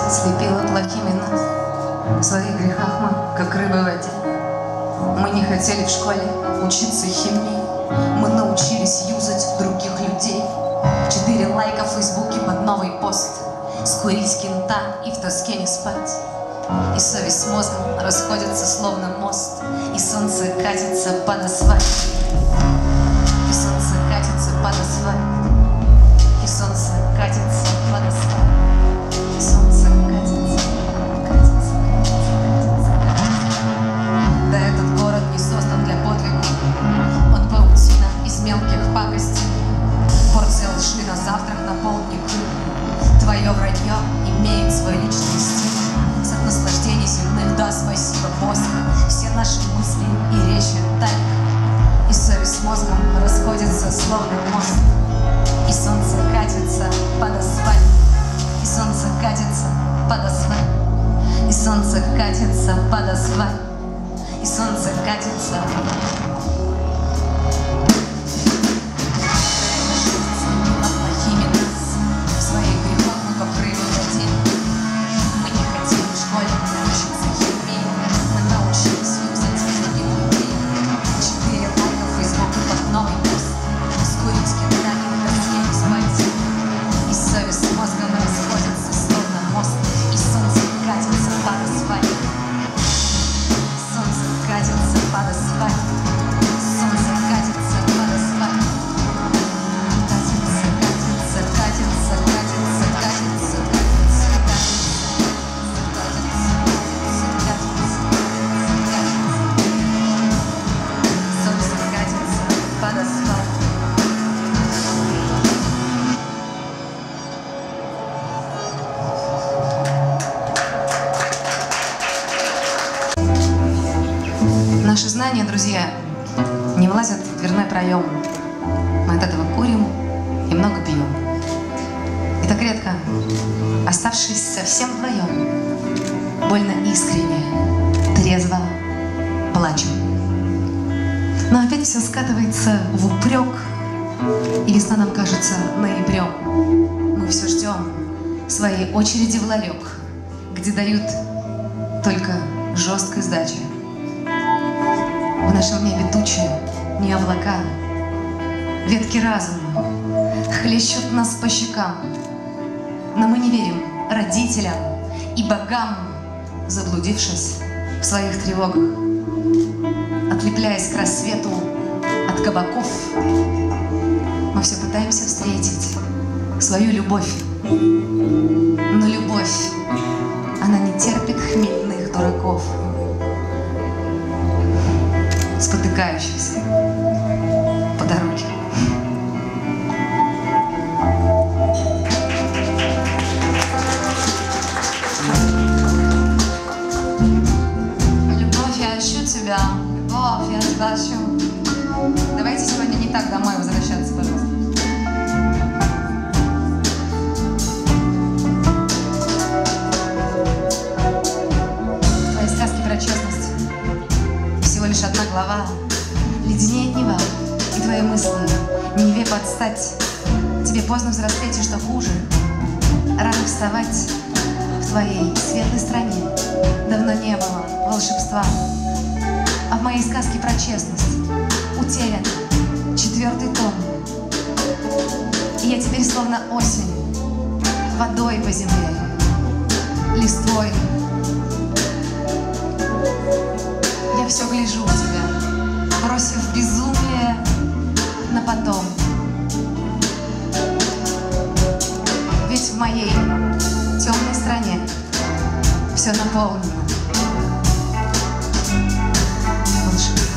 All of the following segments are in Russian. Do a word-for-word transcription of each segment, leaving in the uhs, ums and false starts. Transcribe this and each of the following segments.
слепила плохими нас. В своих грехах мы, как рыбы в воде. Мы не хотели в школе учиться химии. Мы научились юзать других людей. Четыре лайка в фейсбуке под новый пост. Скурить кента и в тоске не спать. И совесть с мозгом расходятся словно мост. И солнце катится под асфальт. И солнце катится под асфальт. И солнце катится под асфальт. И солнце катится, катится, катится, катится. Да этот город не создан для подвига. Он паутина из мелких пакостей. Порция лжи на завтрак на полдник. Твое вранье имеет свой личный стиль. От наслаждений земных, да, спасибо, Босха. Все наши мысли и речи тайк. И совесть с мозгом расходится словно мост. И солнце катится под асфальт. И солнце катится под асфальт. И солнце катится под асфальт. И солнце катится. Наши знания, друзья, не влазят в дверной проем. Мы от этого курим и много пьем. И так редко, оставшись совсем вдвоем, больно искренне, трезво плачем. Но опять все скатывается в упрек, и весна нам кажется ноябрем. Мы все ждем своей очереди в ларек, где дают только жесткой сдачи. В нашем небе тучи, не облака, ветки разума хлещут нас по щекам. Но мы не верим родителям и богам, заблудившись в своих тревогах. Отлепляясь к рассвету от кабаков, мы все пытаемся встретить свою любовь. Но любовь, она не терпит хмельных дураков, спотыкающихся по дороге. Любовь, я ищу тебя, любовь, я тебя ищу. Давайте сегодня не так домой возвращаться, пожалуйста. Твои сказки про честность всего лишь одна глава. Леденеет Нева, и твои мысли Неве подстать. Тебе поздно взрослеть, и что хуже, рано вставать. В твоей светлой стране давно не было волшебства. А в моей сказке про честность утерян четвертый том. И я теперь словно осень, водой по земле, листвой. Я все гляжу в тебя, бросив безумие на потом. Ведь в моей темной стране все наполнено волшебством.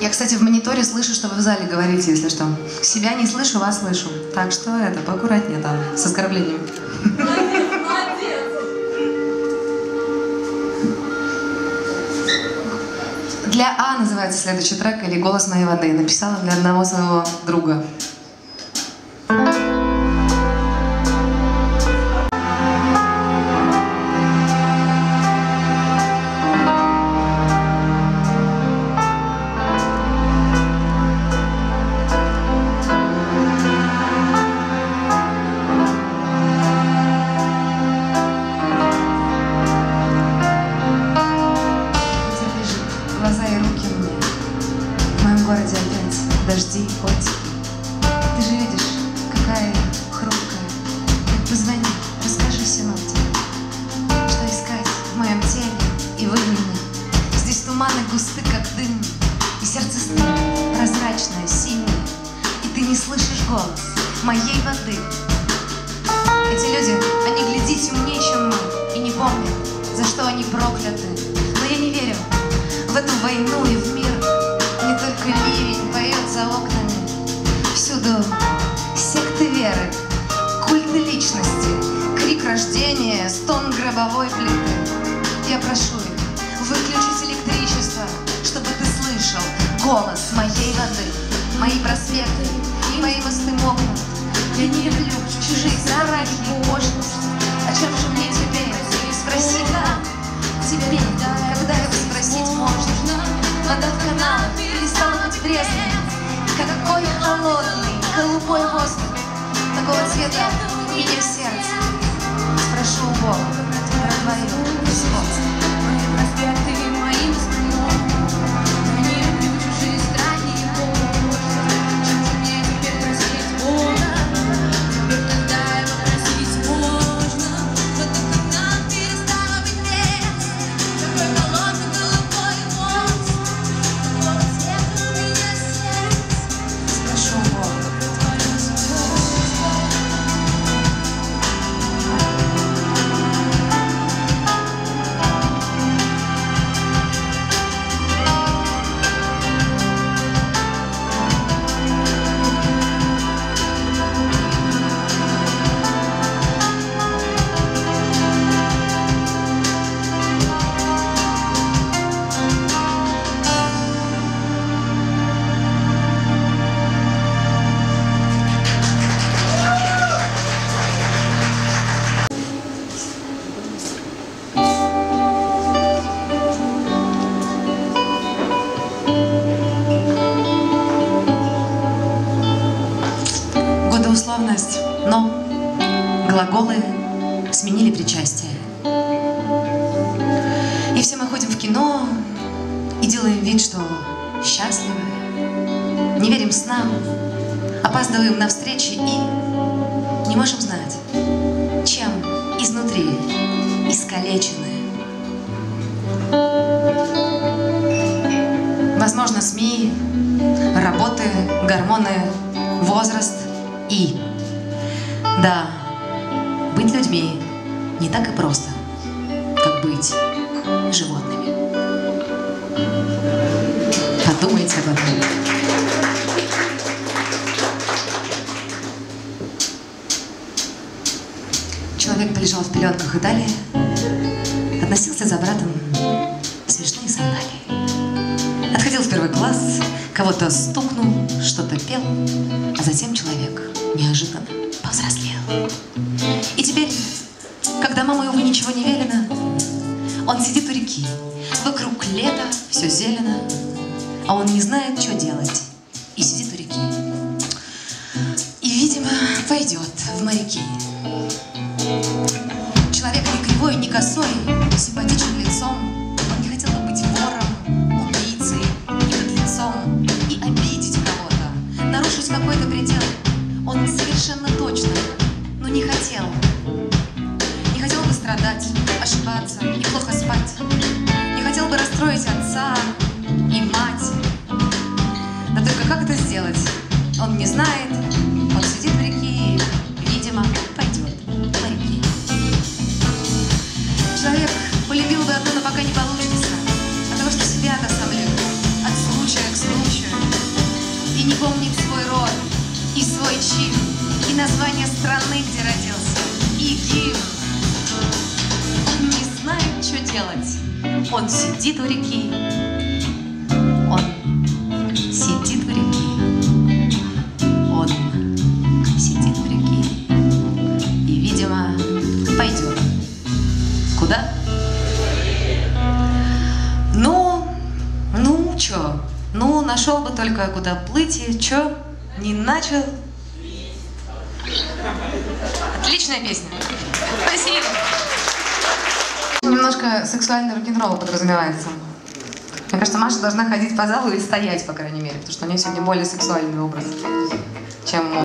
Я, кстати, в мониторе слышу, что вы в зале говорите, если что. Себя не слышу, вас слышу. Так что это, поаккуратнее там, с оскорблениями. Для А называется следующий трек, или «Голос моей воды». Написала для одного своего друга. Дожди, котики, ты же видишь, какая я хрупкая. Так позвони, расскажи синоптику, что искать в моем теле и в имени. Здесь туманы густы, как дым, и сердце стыло, прозрачное, синее, и ты не слышишь голос моей воды. Эти люди, они глядеть умнее, чем мы, и не помнят, за что они прокляты. Но я не верю в эту войну и в мир. Не только ливень поет за окнами, всюду секты веры, культы личности, крик рождения, стон гробовой плиты. Я прошу их выключить электричество, чтобы ты слышал голос моей воды, мои проспекты и мои мосты мокнут. Я не люблю чужие страхи и пошлость. О чем же мне теперь спросить нам? Теперь, когда его спросить можно? Вода в каналах перестала быть пресной. Какой холодный, голубой воздух. Такого цвета у меня сердце. Спрошу у Бога про твою бесплотность. Мои проспекты моим сном. Но не люблю чужие страхи и пошлость. Чем же мне теперь просить Бога? Теперь тогда его просить можно. Вода в каналах перестала быть пресной. Какой холодный, голубой воздух. Условность, но глаголы сменили причастие. И все мы ходим в кино и делаем вид, что счастливы, не верим снам, опаздываем на встречи и не можем знать, чем изнутри искалечены. Возможно, СМИ, работы, гормоны, возраст. И, да, быть людьми не так и просто, как быть животными. Подумайте об этом. Человек полежал в пеленках и далее относился за братом смешные сандалии. Отходил в первый класс, кого-то стукнул, что-то пел, а затем человек неожиданно повзрослел. И теперь, когда мама его ничего не велено, он сидит у реки, вокруг лета, все зелено, а он не знает, что делать, и сидит у реки. И, видимо, пойдет в моряки. Человек не кривой, не косой, симпатичен лицом, он не хотел бы быть вором, убийцей и подлецом, и обидеть кого-то, нарушить какой-то предел. Он совершенно точно, но не хотел. Не хотел бы страдать, ошибаться и плохо спать. Не хотел бы расстроить отца и мать. Но только как это сделать? Он не знает. Он сидит в реке и, видимо, пойдет в моряки. Человек полюбил бы одну, но пока не получится. От того, что себя-то сам любит. От случая к случаю. Вспомнить свой род и свой чин, и название страны, где родился, и гимн. Он не знает, что делать. Он сидит у реки. Он сидит у реки. Он сидит в реке. И, видимо, пойдет. Куда? Ну, ну, чё? Ну, нашел бы только куда плыть, и чё? Не начал. Отличная песня. Спасибо. Немножко сексуальный рок-н-ролл подразумевается. Мне кажется, Маша должна ходить по залу и стоять, по крайней мере, потому что у нее сегодня более сексуальный образ, чем...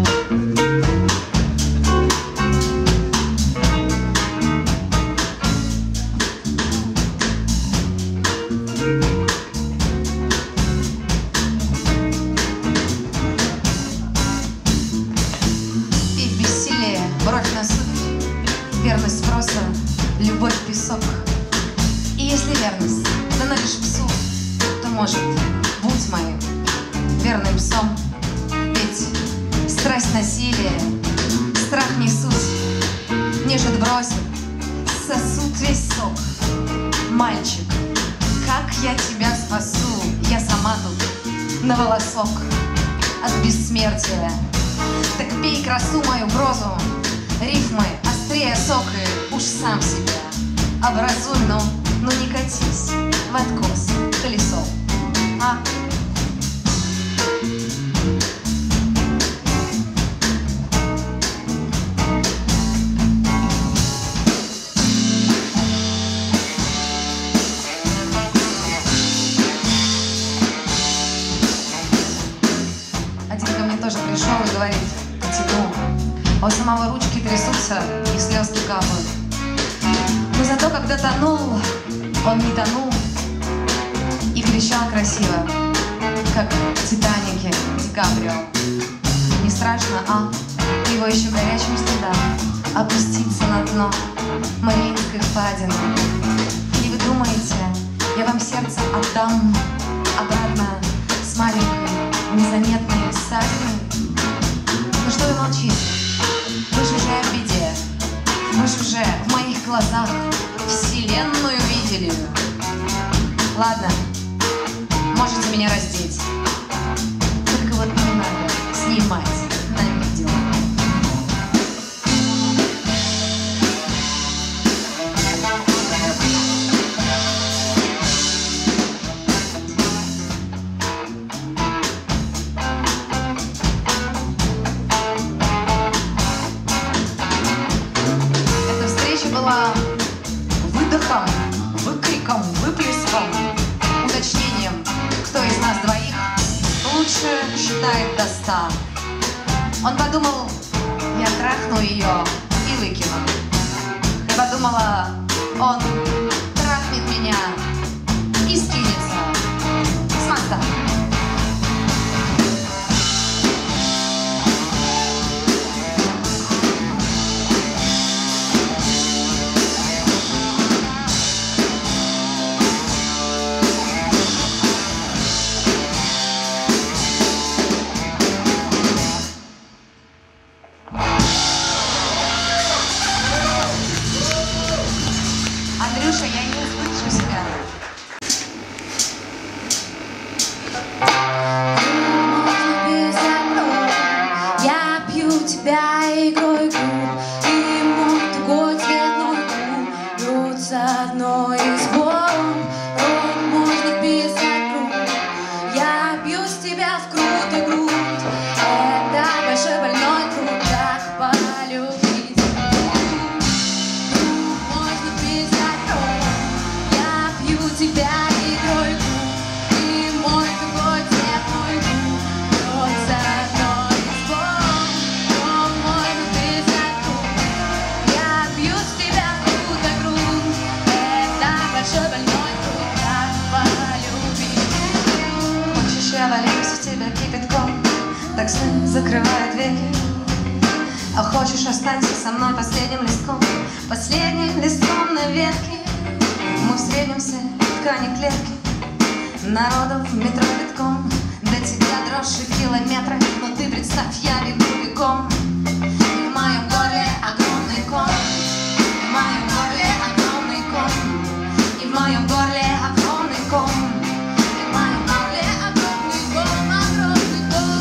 Бровь на суть, верность спроса, любовь песок. И если верность дана лишь псу, то, может, будь моим верным псом. Ведь страсть насилия, страх не суть, нежит бросит, сосуд весь сок. Мальчик, как я тебя спасу, я сама тут на волосок от бессмертия. Так пей красу мою прозу, рифмы острее сока, уж сам себя образуй, но, но не катись в откос колесом, а? Один ко мне тоже пришел и говорит: потяну. А у самого ручки трясутся и слезки капают. Но зато, когда тонул, он не тонул и кричал красиво, как в «Титанике» Ди Каприо. Не страшно, а? Его еще горячим стыдам опуститься на дно Мариинской впадины. И вы думаете, я вам сердце отдам обратно с маленькой незаметной ссадиной? Ну что вы молчите? Вы же уже в беде. Вы же уже в моих глазах вселенную видели. Ладно, можете меня раздеть. Только вот не надо снимать на видео. Была выдохом, выкриком, выплеском, уточнением, кто из нас двоих лучше считает до ста. Он подумал, я трахну ее и выкину. Я подумала, он трахнет меня и скинется с моста. Андрюша, я не услышу себя. Я пью тебя игрой губ, и мой тугой цветной губ бьются одной из бомб. Рот можно писать круг. Я бью с тебя в грудь и грудь. Это большой больной труд, так полюбить. Можно писать круг. Я пью тебя игрой губ, и мой тугой цветной губ бьется одной из бомб. Рот можно писать круг. Я бью с тебя в грудь и грудь. Это большой больной труд, так полюбить. Хочешь, я валюсь в тебя кипятком, так сны закрывают веки. А хочешь, останься со мной последним листком, последним листком на ветке. Мы встретимся в ткани клетки, народу в метро битком. До тебя дрожь и километры, но ты представь, я бегу бегом. И в моем горле огромный ком, и в моем горле огромный ком, и в моем горле огромный ком, и в моем горле огромный ком, огромный ком.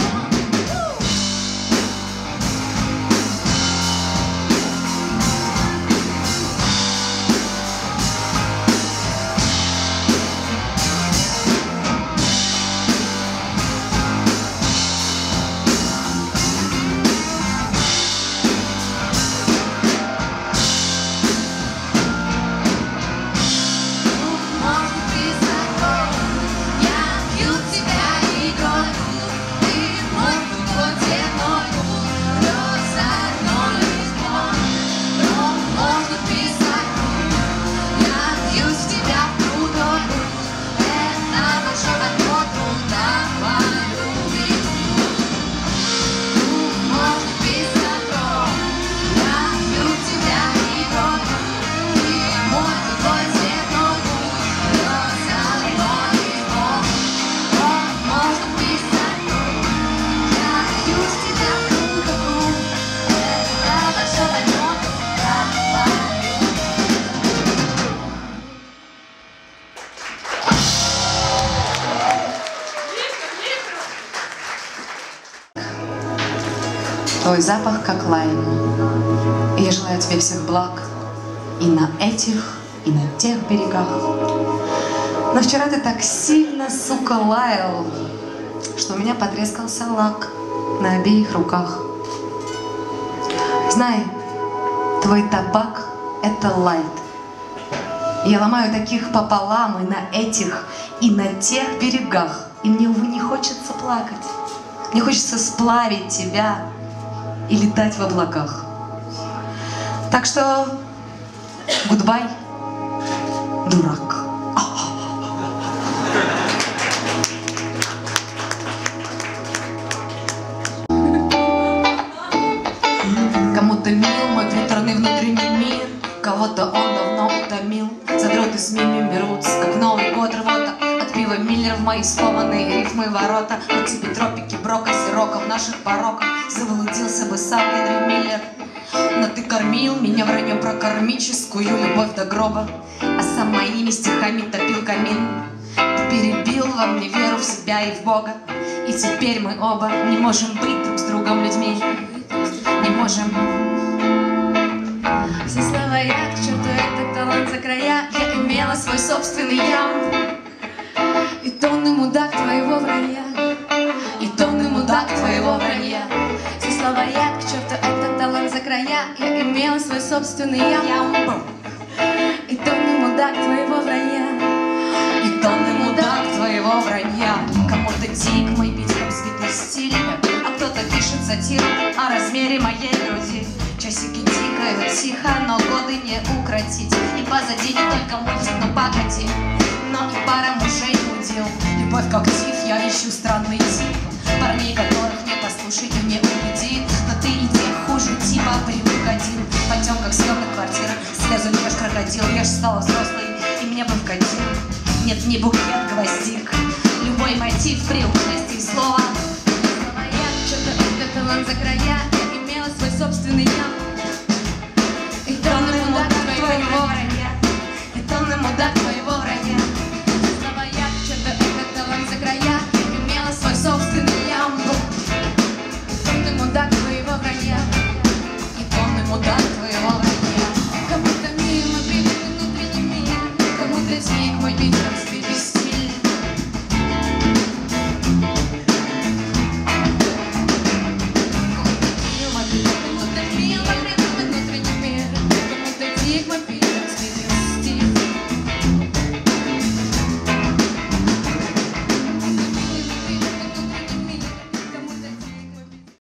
Твой запах как лайм. И я желаю тебе всех благ и на этих, и на тех берегах. Но вчера ты так сильно, сука, лаял, что у меня потрескался лак на обеих руках. Знай, твой табак — это лайт. Я ломаю таких пополам и на этих, и на тех берегах. И мне, увы, не хочется плакать. Мне хочется сплавить тебя и летать в облаках. Так что гудбай, дурак. Кому-то мил мой приторный внутренний мир, кого-то он давно утомил. Задроты с мими берутся, как Новый год рвота. От пива Миллер в мои сломанные рифмы ворота. Вот тебе тропики, брока, сироков наших пороков. Заблудился бы сам Генри Миллер. Но ты кормил меня враньем про кармическую любовь до гроба, а сам моими стихами топил камин. Ты перебил во мне веру в себя и в Бога, и теперь мы оба не можем быть друг с другом людьми. Не можем. Все слова я, к черту этот талант за края. Я имела свой собственный ям, и тонны мудак твоего вранья, и тонны мудак твоего вранья. Все слова я, к черту этот талант за края. Я имела свой собственный ям, и тонны мудак твоего вранья, и тонны мудак твоего вранья. Кому-то дик мой бить как взбитый стиль, а кто-то пишет сатиру о размере моей груди. Часики тикают тихо, но годы не укротить. И позади не только мультик, но погоди, но и пара мужей удил. Любовь как тиф, я ищу странный тип парней, которых не послушай и не убеди. Но ты и тех хуже типа привык один. В потемках съемных квартир слезу льешь крокодил. Я ж стала взрослой, и мне бы вкатил. Нет, не букет гвоздик, любой мотив приумности слова. Я что-то это талант за края. Я имела свой собственный ям, и тонны мудак твоего вранья, и тонны мудак